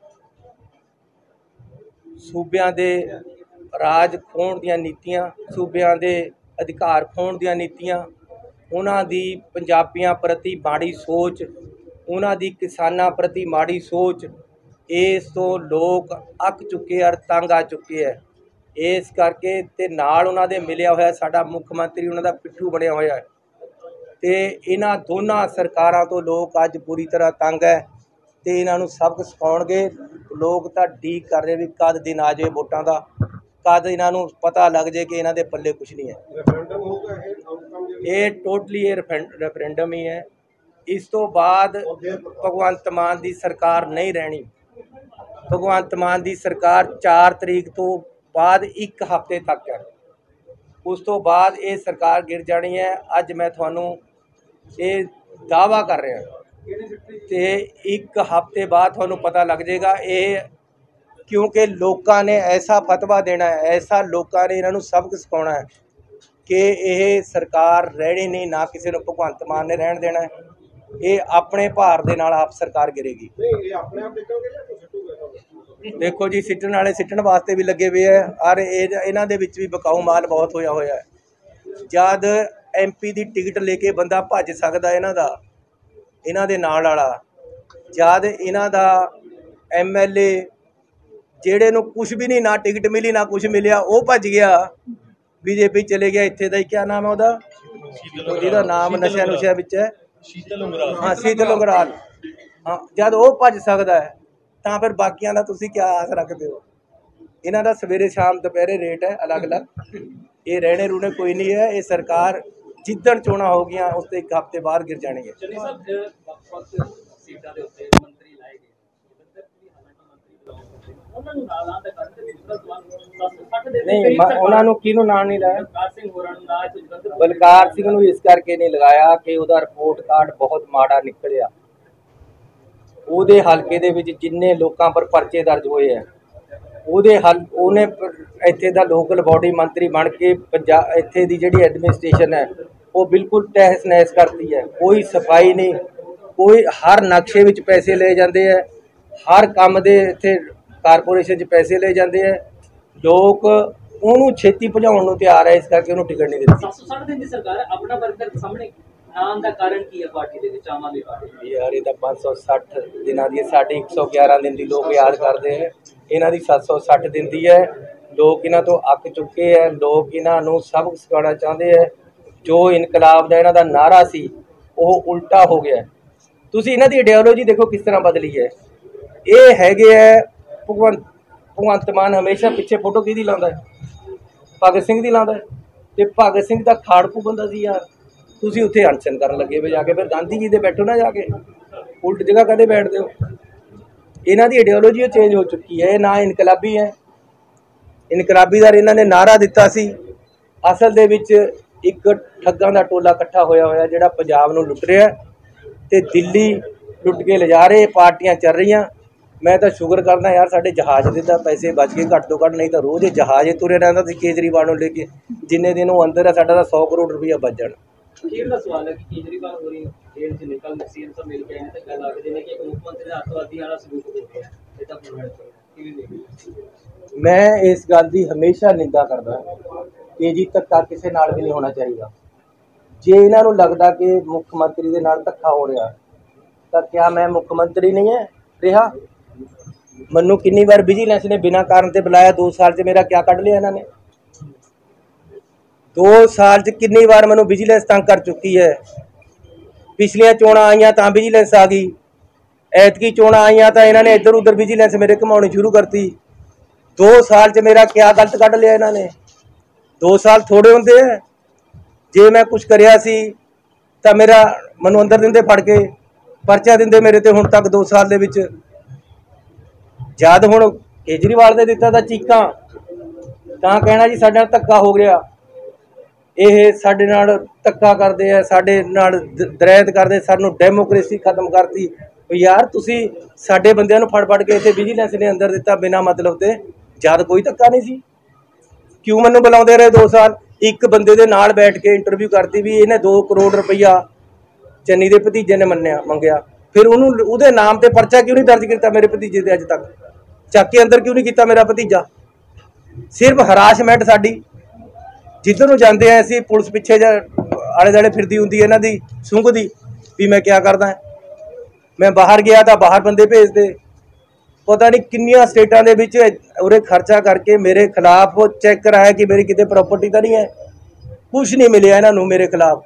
ਸੂਬਿਆਂ ਦੇ ਰਾਜ ਖੋਹਣ ਦੀਆਂ ਨੀਤੀਆਂ, ਸੂਬਿਆਂ ਦੇ ਅਧਿਕਾਰ ਖੋਹਣ ਦੀਆਂ ਨੀਤੀਆਂ, ਉਹਨਾਂ ਦੀ ਪੰਜਾਬੀਆਂ ਪ੍ਰਤੀ ਮਾੜੀ ਸੋਚ, ਉਹਨਾਂ ਦੀ ਕਿਸਾਨਾਂ ਪ੍ਰਤੀ ਮਾੜੀ ਸੋਚ। ਇਸ ਤੋਂ ਲੋਕ ਅੱਕ ਚੁੱਕੇ ਔਰ ਤੰਗ ਆ ਚੁੱਕੇ ਹੈ। ਇਸ ਕਰਕੇ ਤੇ ਨਾਲ ਉਹਨਾਂ ਦੇ ਮਿਲਿਆ ਹੋਇਆ ਸਾਡਾ ਮੁੱਖ ਮੰਤਰੀ ਉਹਨਾਂ ਦਾ ਪਿੱਠੂ ਬਣਿਆ ਹੋਇਆ ਹੈ, ਤੇ ਇਹਨਾਂ ਦੋਨਾਂ ਸਰਕਾਰਾਂ ਤੋਂ ਲੋਕ ਅੱਜ ਪੂਰੀ ਤਰ੍ਹਾਂ ਤੰਗ ਹੈ ਤੇ ਇਹਨਾਂ ਨੂੰ ਸਬਕ ਸਿਖਾਉਣਗੇ। ਲੋਕ ਤਾਂ ਡੀਕ ਕਰ ਰਹੇ ਵੀ ਕਦ ਦਿਨ ਆ ਜਾਵੇ ਵੋਟਾਂ ਦਾ, ਕਦ ਇਹਨਾਂ ਨੂੰ ਪਤਾ ਲੱਗ ਜਾਏ ਕਿ ਇਹਨਾਂ ਦੇ ਪੱਲੇ ਕੁਛ ਨਹੀਂ ਹੈ। ਇਹ ਟੋਟਲੀ ਇਹ ਰੈਫਰੈਂਡਮ ਹੀ ਹੈ। ਇਸ ਤੋਂ ਬਾਅਦ ਭਗਵੰਤ ਮਾਨ ਦੀ ਸਰਕਾਰ ਨਹੀਂ ਰਹਿਣੀ। ਭਗਵੰਤ ਮਾਨ ਦੀ ਸਰਕਾਰ 4 ਤਰੀਕ ਤੋਂ ਬਾਅਦ 1 ਹਫ਼ਤੇ ਤੱਕ ਹੈ। ਉਸ ਤੋਂ ਬਾਅਦ ਇਹ ਸਰਕਾਰ ਗਿਰ ਜਾਣੀ ਹੈ। ਅੱਜ ਮੈਂ ਤੁਹਾਨੂੰ ਇਹ ਦਾਅਵਾ ਕਰ ਰਿਹਾ ਤੇ 1 ਹਫ਼ਤੇ ਬਾਅਦ ਤੁਹਾਨੂੰ ਪਤਾ ਲੱਗ ਜਾਏਗਾ। ਇਹ ਕਿਉਂਕਿ ਲੋਕਾਂ ਨੇ ਐਸਾ ਫਤਵਾ ਦੇਣਾ ਹੈ, ਐਸਾ ਲੋਕਾਂ ਨੇ ਇਹਨਾਂ ਨੂੰ ਸਬਕ ਸਿਖਾਉਣਾ ਹੈ ਕਿ ਇਹ ਸਰਕਾਰ ਰਹਿਣੀ ਨਹੀਂ, ਨਾ ਕਿਸੇ ਨੂੰ ਭਗਵੰਤ ਮਾਨ ਨੇ ਰਹਿਣ ਦੇਣਾ ਹੈ। ਇਹ ਆਪਣੇ ਭਾਰ ਦੇ ਨਾਲ ਆਪ ਸਰਕਾਰ ਗਿਰੇਗੀ। ਦੇਖੋ ਜੀ, ਸਿੱਟਣ ਵਾਲੇ ਸਿੱਟਣ ਵਾਸਤੇ ਵੀ ਲੱਗੇ ਹੋਏ ਹੈ, ਔਰ ਇਹਨਾਂ ਦੇ ਵਿੱਚ ਵੀ ਬਕਾਊ ਮਾਲ ਬਹੁਤ ਹੋਇਆ ਹੈ। ਜਦ MP ਦੀ ਟਿਕਟ ਲੈ ਕੇ ਬੰਦਾ ਭੱਜ ਸਕਦਾ ਇਹਨਾਂ ਦੇ ਨਾਲ ਵਾਲਾ, ਜਦ ਇਹਨਾਂ ਦਾ MLA ਜਿਹੜੇ ਨੂੰ ਕੁਝ ਵੀ ਨਹੀਂ, ਨਾ ਟਿਕਟ ਮਿਲੀ ਨਾ ਕੁਝ ਮਿਲਿਆ, ਉਹ ਭੱਜ ਗਿਆ ਬੀਜੇਪੀ ਚਲੇ ਗਿਆ। ਇੱਥੇ ਦਾ ਕੀ ਨਾਮ ਹੈ ਉਹਦਾ, ਜਿਹਦਾ ਨਾਮ ਨਸ਼ਿਆਂ ਵਿੱਚ ਹੈ, ਹਾਂ ਸ਼ੀਤਲ ਉਂਗਰਾਲ। ਹਾਂ, ਜਦ ਉਹ ਭੱਜ ਸਕਦਾ ਹੈ ਤਾਂ ਫਿਰ ਬਾਕੀਆਂ ਦਾ ਤੁਸੀਂ ਕੀ ਆਸ ਰੱਖਦੇ ਹੋ? ਇਹਨਾਂ ਦਾ ਸਵੇਰੇ ਸ਼ਾਮ ਦੁਪਹਿਰੇ ਰੇਟ ਹੈ ਅਲੱਗ-ਅਲੱਗ। ਇਹ ਰਹਿਣੇ ਰੂਣੇ ਕੋਈ ਨਹੀਂ ਹੈ। ਇਹ ਸਰਕਾਰ ਜਿੱਦਣ ਚੋਣਾਂ ਹੋ ਗਈਆਂ ਉਸ ਤੋਂ 1 ਹਫ਼ਤੇ ਬਾਅਦ ਗਿਰ ਜਾਣਗੇ। ਨਹੀਂ, ਉਹਨਾਂ ਨੂੰ ਕਿਹਨੂੰ ਨਾਂ ਨਹੀਂ ਲਾਇਆ? ਬਲਕਾਰ ਸਿੰਘ ਨੂੰ ਇਸ ਕਰਕੇ ਨਹੀਂ ਲਗਾਇਆ ਕਿ ਉਹਦਾ ਰਿਪੋਰਟ ਕਾਰਡ ਬਹੁਤ ਮਾੜਾ ਨਿਕਲਿਆ। ਉਹਦੇ ਹਲਕੇ ਦੇ ਵਿੱਚ ਜਿੰਨੇ ਲੋਕਾਂ ਪਰ ਪਰਚੇ ਦਰਜ ਹੋਏ ਆ, ਉਹਨੇ ਇੱਥੇ ਦਾ ਲੋਕਲ ਬਾਡੀ ਮੰਤਰੀ ਬਣ ਕੇ ਇੱਥੇ ਦੀ ਜਿਹੜੀ ਐਡਮਿਨਿਸਟ੍ਰੇਸ਼ਨ ਹੈ ਉਹ ਬਿਲਕੁਲ ਤਹਿਸ ਨਹਿਸ ਕਰਤੀ ਹੈ। ਕੋਈ ਸਫਾਈ ਨਹੀਂ, ਕੋਈ ਹਰ ਨਕਸ਼ੇ ਵਿੱਚ ਪੈਸੇ ਲਏ ਜਾਂਦੇ ਹੈ, ਹਰ ਕੰਮ ਦੇ ਇੱਥੇ ਕਾਰਪੋਰੇਸ਼ਨ 'ਚ ਪੈਸੇ ਲਏ ਜਾਂਦੇ ਹੈ। ਲੋਕ ਉਹਨੂੰ ਛੇਤੀ ਭਜਾਉਣ ਨੂੰ ਤਿਆਰ ਹੈ, ਇਸ ਕਰਕੇ ਉਹਨੂੰ ਟਿਕਟ ਨਹੀਂ ਦਿੱਤੀ। 760 ਦਿਨ ਦੀ ਸਰਕਾਰ ਆਪਣਾ ਵਰਕਰ ਸਾਹਮਣੇ ਨਾਮ ਦਾ ਕਾਰਨ ਕੀ ਹੈ ਪਾਰਟੀ ਦੇ ਵਿੱਚ, ਆਮ ਆਦਮੀ ਪਾਰਟੀ? ਯਾਰ ਇਹ ਤਾਂ 560 ਦਿਨਾਂ ਦੀ, ਸਾਡੀ 111 ਦਿਨ ਦੀ ਲੋਕ ਯਾਦ ਕਰਦੇ ਹੈ, ਇਹਨਾਂ ਦੀ 760 ਦਿਨ ਦੀ ਹੈ। ਲੋਕ ਇਹਨਾਂ ਤੋਂ ਅੱਕ ਚੁੱਕੇ ਹੈ। ਲੋਕ ਇਹਨਾਂ ਨੂੰ ਸਬਕ ਸਿਖਾਉਣਾ ਚਾਹੁੰਦੇ ਹੈ। ਜੋ ਇਨਕਲਾਬ ਦਾ ਇਹਨਾਂ ਦਾ ਨਾਰਾ ਸੀ ਉਹ ਉਲਟਾ ਹੋ ਗਿਆ। ਤੁਸੀਂ ਇਹਨਾਂ ਦੀ ਆਈਡੀਓਲੋਜੀ ਦੇਖੋ ਕਿਸ ਤਰ੍ਹਾਂ ਬਦਲੀ ਹੈ। ਇਹ ਹੈਗੇ ਹੈ ਭਗਵੰਤ ਮਾਨ ਹਮੇਸ਼ਾ ਪਿੱਛੇ ਫੋਟੋ ਕਿਹਦੀ ਲਾਉਂਦਾ ਹੈ? ਭਗਤ ਸਿੰਘ ਦੀ ਲਾਉਂਦਾ ਹੈ। ਤੇ ਭਗਤ ਸਿੰਘ ਦਾ ਖਾੜਕੂ ਬੰਦਾ ਸੀ ਯਾਰ। ਤੁਸੀਂ ਉੱਥੇ ਅਨਸ਼ਨ ਕਰਨ ਲੱਗੇ ਵੇ ਜਾ ਕੇ, ਫਿਰ ਗਾਂਧੀ ਜੀ ਦੇ ਬੈਠੋ ਨਾ ਜਾ ਕੇ, ਉਲਟ ਜਗ੍ਹਾ ਕਦੇ ਬੈਠਦੇ ਹੋ? ਇਹਨਾਂ ਦੀ ਆਈਡੀਓਲੋਜੀ ਉਹ ਚੇਂਜ ਹੋ ਚੁੱਕੀ ਹੈ। ਨਾ ਇਨਕਲਾਬੀ ਹੈ, ਇਨਕਲਾਬੀਦਾਰ ਇਹਨਾਂ ਨੇ ਨਾਰਾ ਦਿੱਤਾ ਸੀ। ਅਸਲ ਦੇ ਵਿੱਚ ਇੱਕ ਠੱਗਾਂ ਦਾ ਟੋਲਾ ਇਕੱਠਾ ਹੋਇਆ ਜਿਹੜਾ ਪੰਜਾਬ ਨੂੰ ਲੁੱਟ ਰਿਹਾ ਤੇ ਦਿੱਲੀ ਲੁੱਟ ਕੇ ਲਿਜਾ ਰਹੇ। ਪਾਰਟੀਆਂ ਚੱਲ ਰਹੀਆਂ। ਮੈਂ ਤਾਂ ਸ਼ੁਕਰ ਕਰਦਾ ਯਾਰ ਸਾਡੇ ਜਹਾਜ਼ ਦੇ ਤਾਂ ਪੈਸੇ ਬਚ ਗਏ ਘੱਟ ਤੋਂ ਘੱਟ, ਨਹੀਂ ਤਾਂ ਰੋਜ਼ ਇਹ ਜਹਾਜ਼ ਤੁਰੇ ਰਹਿੰਦਾ ਸੀ ਕੇਜਰੀਵਾਲ ਨੂੰ ਲੈ ਕੇ। ਜਿੰਨੇ ਦਿਨ ਉਹ ਅੰਦਰ ਹੈ ਸਾਡਾ ਤਾਂ 100 ਕਰੋੜ ਰੁਪਈਆ ਬਚ ਜਾਣਾ। ਅਖੀਰ ਦਾ ਸਵਾਲ ਹੈ ਕਿ ਕੇਜਰੀਵਾਲ ਹੋਰੀ ਜੇਲ੍ਹ 'ਚ ਨਿਕਲ ਸੀਐਮ ਸਾਹਿਬ ਮਿਲ ਕੇ ਆਏ ਤਾਂ ਗੱਲ ਲੱਗਦੀ ਨੇ ਕਿ ਇੱਕ ਮੁੱਖ ਮੰਤਰੀ ਦਾ ਅੱਤਵਾਦੀ ਵਾਲਾ ਸਲੂਕ ਹੋ ਰਿਹਾ, ਇਹ ਤਾਂ ਕਿਵੇਂ ਦੇਖਦੇ? ਮੈਂ ਇਸ ਗੱਲ ਦੀ ਹਮੇਸ਼ਾ ਨਿੰਦਾ ਕਰਦਾ ਕਿ ਜੀ ਧੱਕਾ ਕਿਸੇ ਨਾਲ ਵੀ ਨਹੀਂ ਹੋਣਾ ਚਾਹੀਦਾ। ਜੇ ਇਹਨਾਂ ਨੂੰ ਲੱਗਦਾ ਕਿ ਮੁੱਖ ਮੰਤਰੀ ਦੇ ਨਾਲ ਧੱਕਾ ਹੋ ਰਿਹਾ ਤਾਂ ਕਿਆ ਮੈਂ ਮੁੱਖ ਮੰਤਰੀ ਨਹੀਂ ਹੈ ਰਿਹਾ? ਮੈਨੂੰ ਕਿੰਨੀ ਵਾਰ ਵਿਜੀਲੈਂਸ ਨੇ ਬਿਨਾਂ ਕਾਰਨ ਤੇ ਬੁਲਾਇਆ। 2 ਸਾਲ 'ਚ ਮੇਰਾ ਕਿਆ ਕੱਢ ਲਿਆ ਇਹਨਾਂ ਨੇ? 2 ਸਾਲ 'ਚ ਕਿੰਨੀ ਵਾਰ ਮੈਨੂੰ ਵਿਜੀਲੈਂਸ ਤੰਗ ਕਰ ਚੁੱਕੀ ਹੈ। ਪਿਛਲੀਆਂ ਚੋਣਾਂ ਆਈਆਂ ਤਾਂ ਵਿਜੀਲੈਂਸ ਆ ਗਈ, ਐਤਕੀ ਚੋਣਾਂ ਆਈਆਂ ਤਾਂ ਇਹਨਾਂ ਨੇ ਇੱਧਰ ਉੱਧਰ ਵਿਜੀਲੈਂਸ ਮੇਰੇ ਘੁਮਾਉਣੀ ਸ਼ੁਰੂ ਕਰਤੀ। 2 ਸਾਲ 'ਚ ਮੇਰਾ ਕਿਆ ਗਲਤ ਕੱਢ ਲਿਆ ਇਹਨਾਂ ਨੇ? 2 ਸਾਲ ਥੋੜ੍ਹੇ ਹੁੰਦੇ ਹੈ। ਜੇ ਮੈਂ ਕੁਛ ਕਰਿਆ ਸੀ ਤਾਂ ਮੈਨੂੰ ਅੰਦਰ ਦਿੰਦੇ ਫੜ ਕੇ, ਪਰਚਾ ਦਿੰਦੇ ਮੇਰੇ ਤੇ ਹੁਣ ਤੱਕ 2 ਸਾਲ ਦੇ ਵਿੱਚ। ਜਦ ਹੁਣ ਕੇਜਰੀਵਾਲ ਦੇ ਦਿੱਤਾ ਤਾਂ ਚੀਕਾਂ, ਤਾਂ ਕਹਿਣਾ ਜੀ ਸਾਡੇ ਨਾਲ ਧੱਕਾ ਹੋ ਗਿਆ, ਇਹ ਸਾਡੇ ਨਾਲ ਧੱਕਾ ਕਰਦੇ ਆ, ਸਾਡੇ ਨਾਲ ਦਰੈਤ ਕਰਦੇ, ਸਾਨੂੰ ਡੈਮੋਕ੍ਰੇਸੀ ਖਤਮ ਕਰਤੀ। ਯਾਰ ਤੁਸੀਂ ਸਾਡੇ ਬੰਦਿਆਂ ਨੂੰ ਫੜ ਕੇ ਇੱਥੇ ਵਿਜੀਲੈਂਸ ਨੇ ਅੰਦਰ ਦਿੱਤਾ ਬਿਨਾਂ ਮਤਲਬ ਤੇ, ਜਦ ਕੋਈ ਧੱਕਾ ਨਹੀਂ ਸੀ। ਕਿਉਂ ਮੈਨੂੰ ਬੁਲਾਉਂਦੇ ਰਹੇ 2 ਸਾਲ? ਇੱਕ ਬੰਦੇ ਦੇ ਨਾਲ ਬੈਠ ਕੇ ਇੰਟਰਵਿਊ ਕਰਤੀ ਵੀ ਇਹਨੇ 2 ਕਰੋੜ ਰੁਪਈਆ ਚੰਨੀ ਦੇ ਭਤੀਜੇ ਨੇ ਮੰਗਿਆ, ਫਿਰ ਉਹਦੇ ਨਾਮ ਤੇ ਪਰਚਾ ਕਿਉਂ ਨਹੀਂ ਦਰਜ ਕੀਤਾ ਮੇਰੇ ਭਤੀਜੇ ਦੇ? ਅੱਜ ਤੱਕ ਚੱਕ ਕੇ ਅੰਦਰ ਕਿਉਂ ਨਹੀਂ ਕੀਤਾ ਮੇਰਾ ਭਤੀਜਾ? ਸਿਰਫ ਹਰਾਸ਼ਮੈਂਟ ਸਾਡੀ, ਜਿੱਧਰ ਨੂੰ ਜਾਂਦੇ ਆ ਅਸੀਂ ਪੁਲਿਸ ਪਿੱਛੇ ਆਲੇ ਦੁਆਲੇ ਫਿਰਦੀ ਹੁੰਦੀ ਹੈ ਇਹਨਾਂ ਦੀ ਸੁੰਘਦੀ ਵੀ ਮੈਂ ਕਿਆ ਕਰਦਾ। ਮੈਂ ਬਾਹਰ ਗਿਆ ਤਾਂ ਬਾਹਰ ਬੰਦੇ ਭੇਜਦੇ, ਪਤਾ ਨਹੀਂ ਕਿੰਨੀਆਂ ਸਟੇਟਾਂ ਦੇ ਵਿੱਚ ਉਰੇ ਖਰਚਾ ਕਰਕੇ ਮੇਰੇ ਖਿਲਾਫ ਉਹ ਚੈੱਕ ਕਰਾਇਆ ਕਿ ਮੇਰੀ ਕਿਤੇ ਪ੍ਰਾਪਰਟੀ ਤਾਂ ਨਹੀਂ ਹੈ। ਕੁਛ ਨਹੀਂ ਮਿਲਿਆ ਇਹਨਾਂ ਨੂੰ ਮੇਰੇ ਖਿਲਾਫ।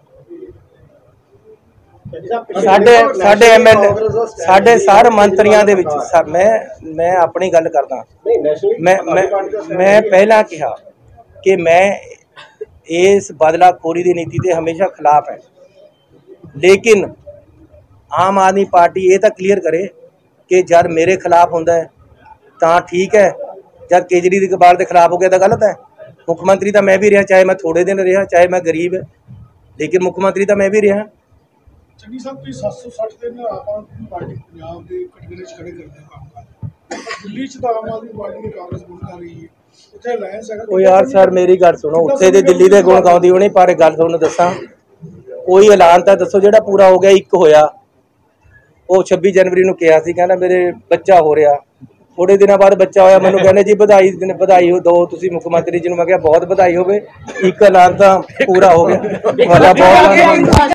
ਸਾਡੇ ਐਮਐਲਏ, ਸਾਡੇ ਸਾਰੇ ਮੰਤਰੀਆਂ ਦੇ ਵਿੱਚ ਮੈਂ ਆਪਣੀ ਗੱਲ ਕਰਦਾ। ਮੈਂ ਪਹਿਲਾਂ ਕਿਹਾ ਕਿ ਮੈਂ ਇਸ ਬਦਲਾਖੋਰੀ ਦੀ ਨੀਤੀ ਦੇ ਹਮੇਸ਼ਾ ਖਿਲਾਫ ਹੈ, ਲੇਕਿਨ ਆਮ ਆਦਮੀ ਪਾਰਟੀ ਇਹ ਤਾਂ ਕਲੀਅਰ ਕਰੇ ਕਿ ਜਦ ਮੇਰੇ ਖਿਲਾਫ ਹੁੰਦਾ ਹੈ ਤਾਂ ਠੀਕ ਹੈ, ਜਦ ਕੇਜਰੀਵਾਲ ਦੇ ਖਿਲਾਫ ਹੋ ਗਿਆ ਤਾਂ ਗਲਤ ਹੈ। ਮੁੱਖ ਮੰਤਰੀ ਤਾਂ ਮੈਂ ਵੀ ਰਿਹਾ, ਚਾਹੇ ਮੈਂ ਥੋੜੇ ਦਿਨ ਰਿਹਾ, ਚਾਹੇ ਮੈਂ ਗਰੀਬ ਹੈ, ਲੇਕਿਨ ਮੁੱਖ ਮੰਤਰੀ ਤਾਂ ਮੈਂ ਵੀ ਰਿਹਾ। ਚੰਨੀ ਸਾਹਿਬ ਤੁਸੀਂ 760 ਦਿਨ ਆਮ ਆਦਮੀ ਪਾਰਟੀ ਪੰਜਾਬ ਦੇ ਕਟਗਰੇ 'ਚ ਖੜੇ ਕਰਦੇ ਕੰਮ ਕਰ, ਦਿੱਲੀ 'ਚ ਤਾਂ ਆਮ ਆਦਮੀ ਪਾਰਟੀ ਦੀ ਕਾਂਗਰਸ ਗੁਣ ਕਰ ਰਹੀ ਹੈ, ਉੱਥੇ ਅਲਾਇੰਸ ਹੈਗਾ। ਉਹ ਯਾਰ ਸਰ ਮੇਰੀ ਗੱਲ ਸੁਣੋ, ਉੱਥੇ ਦੇ ਦਿੱਲੀ ਦੇ ਗੁਣ ਗਾਉਂਦੀ ਹੋਣੀ, ਪਰ ਗੱਲ ਤੁਹਾਨੂੰ ਦੱਸਾਂ, ਕੋਈ ਐਲਾਨ ਤਾਂ ਦੱਸੋ ਜਿਹੜਾ ਪੂਰਾ ਹੋ ਗਿਆ। ਇੱਕ ਹੋਇਆ, ਉਹ 26 ਜਨਵਰੀ ਨੂੰ ਕਿਹਾ ਸੀ, ਕਹਿੰਦਾ ਮੇਰੇ ਬੱਚਾ ਹੋ ਰਿਹਾ, ਥੋੜੇ ਦਿਨਾਂ ਬਾਅਦ ਬੱਚਾ ਹੋਇਆ। ਮੈਨੂੰ ਕਹਿੰਦੇ ਜੀ ਵਧਾਈ ਦਿਓ ਤੁਸੀਂ ਮੁੱਖ ਮੰਤਰੀ ਜੀ ਨੂੰ। ਮੈਂ ਕਿਹਾ ਬਹੁਤ ਵਧਾਈ ਹੋਵੇ, ਇੱਕ ਐਲਾਨ ਤਾਂ ਪੂਰਾ ਹੋ ਗਿਆ, ਬਹੁਤ